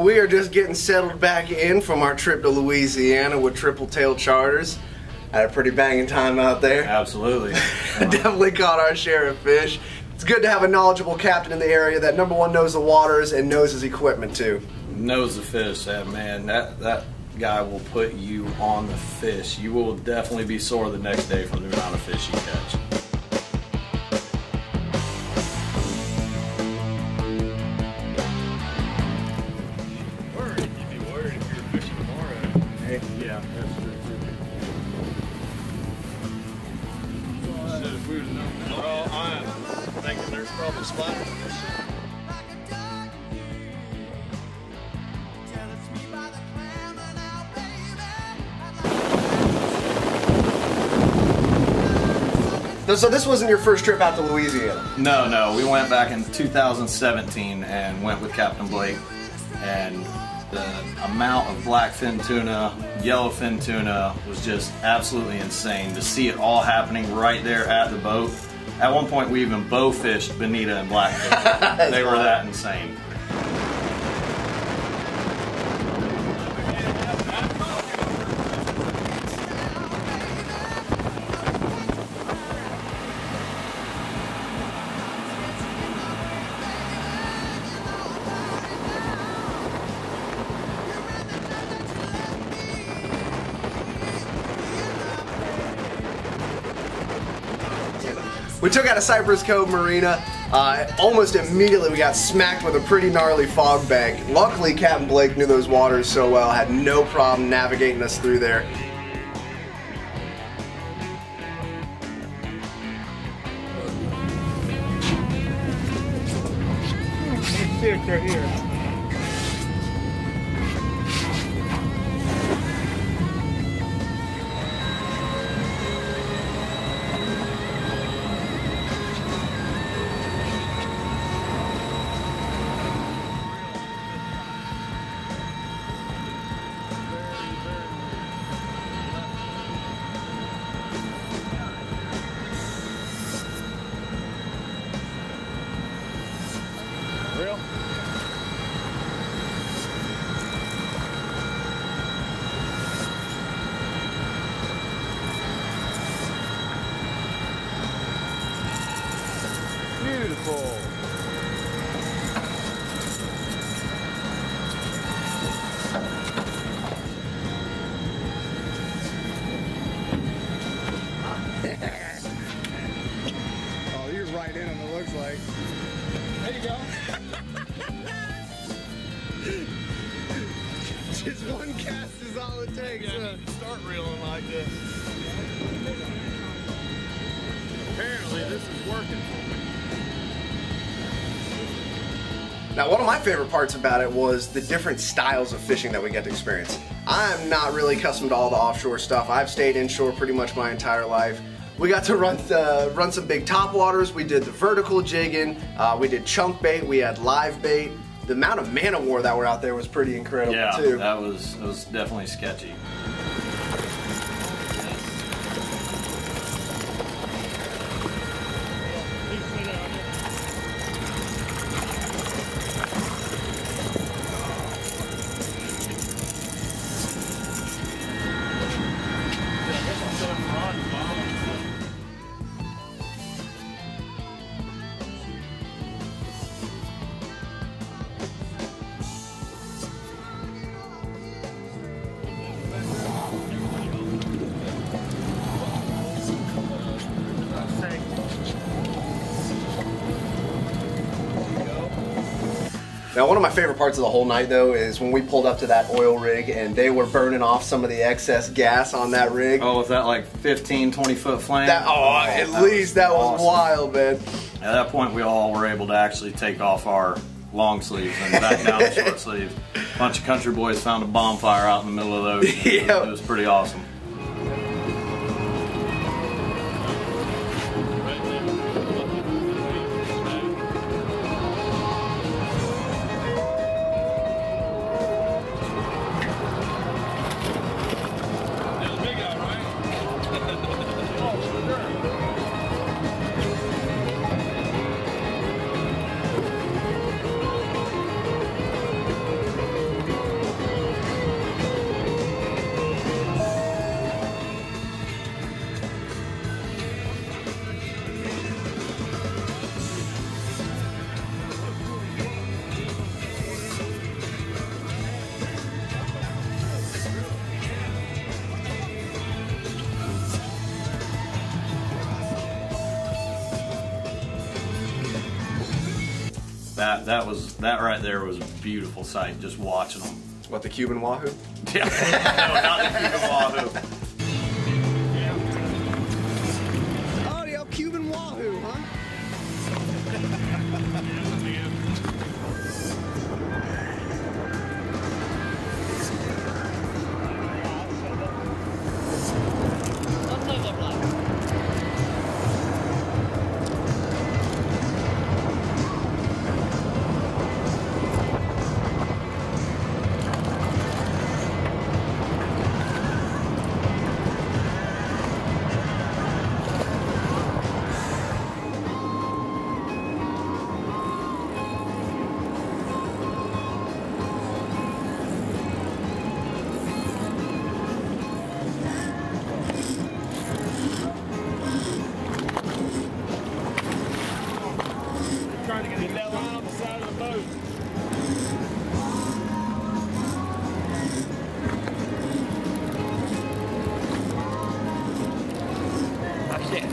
we are just getting settled back in from our trip to Louisiana with Triple Tail Charters. Had a pretty banging time out there. Absolutely. Definitely caught our share of fish. It's good to have a knowledgeable captain in the area that number one knows the waters and knows his equipment too. Knows the fish, man. That guy will put you on the fish. You will definitely be sore the next day from the amount of fish you catch. Yeah, that's true too. Well, I'm thinking there's probably spider fish. So this wasn't your first trip out to Louisiana? No. We went back in 2017 and went with Captain Blake, and the amount of blackfin tuna, yellowfin tuna was just absolutely insane to see it all happening right there at the boat. At one point we even bow fished bonita and blackfin. They were that insane. We took out of Cypress Cove Marina. Almost immediately we got smacked with a pretty gnarly fog bank. Luckily Captain Blake knew those waters so well, had no problem navigating us through there. See if they're here. Real? Beautiful. Oh, you're right in them, it looks like. There you go. Just one cast is all it takes. Yeah, you can start reeling like this. Apparently this is working for me. Now, one of my favorite parts about it was the different styles of fishing that we get to experience. I'm not really accustomed to all the offshore stuff. I've stayed inshore pretty much my entire life. We got to run some big topwaters. We did the vertical jigging. We did chunk bait. We had live bait. The amount of man o' war that were out there was pretty incredible too. Yeah, it was definitely sketchy. Now, one of my favorite parts of the whole night, though, is when we pulled up to that oil rig and they were burning off some of the excess gas on that rig. Oh, with that like 15, 20-foot flame? At least that was wild, man. At that point, we all were able to actually take off our long sleeves and back down the short sleeves. A bunch of country boys found a bonfire out in the middle of the ocean. Yep. It was pretty awesome. That right there was a beautiful sight, just watching them. What, the Cuban wahoo? Yeah, no, not the Cuban wahoo. Oh, the old Cuban wahoo, huh? Trying to get that line on the side of the boat. Oh shit.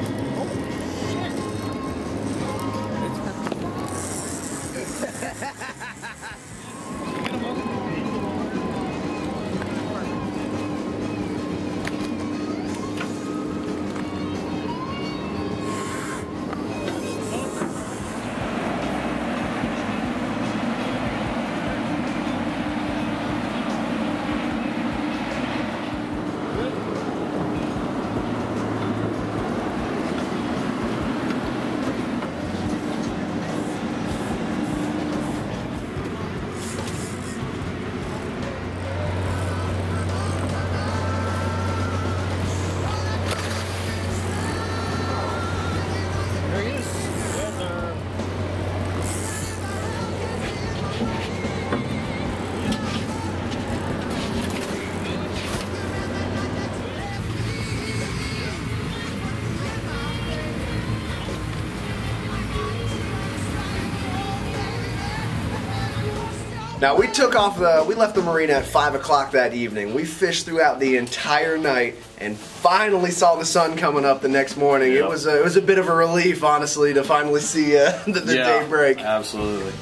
Now we left the marina at 5 o'clock that evening. We fished throughout the entire night and finally saw the sun coming up the next morning. Yep. It was a bit of a relief, honestly, to finally see the day break. Absolutely.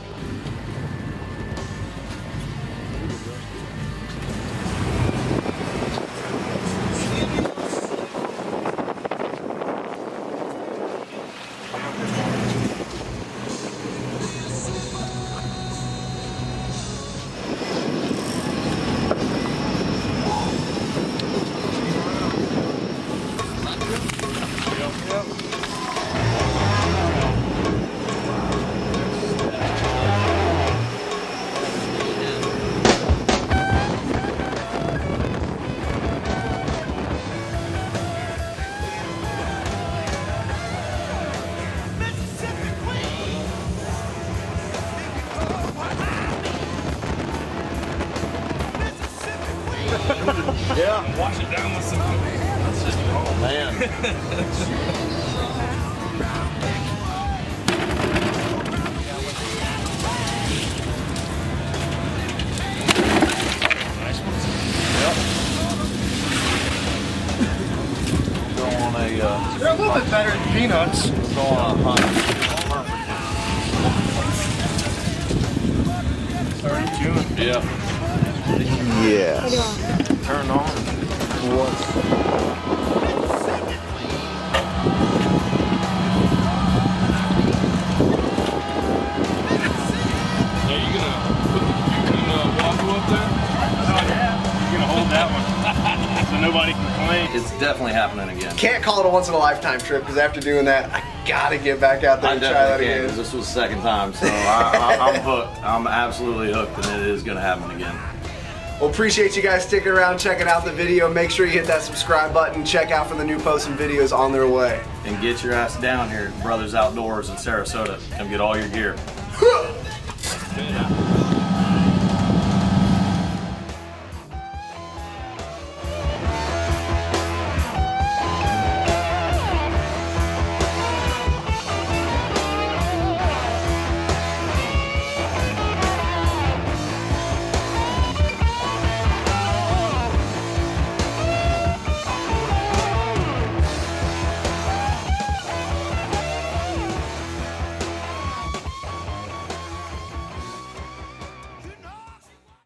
Yeah. Wash it down with some. That's just, oh man. Nice ones. Yep. Go on a. They're a little bit better than peanuts. Go on a hunt. 30 June. Yeah. Yes. Turn on. Yeah, you gonna wahoo up there? Oh yeah. You're gonna hold that one so nobody can complain. It's definitely happening again. Can't call it a once in a lifetime trip because after doing that, I gotta get back out there I and try that definitely can, again. 'cause this was the second time, so I'm hooked. I'm absolutely hooked, and it is gonna happen again. Well, appreciate you guys sticking around, checking out the video. Make sure you hit that subscribe button. Check out for the new posts and videos on their way. And get your ass down here at Brothers Outdoors in Sarasota. Come get all your gear.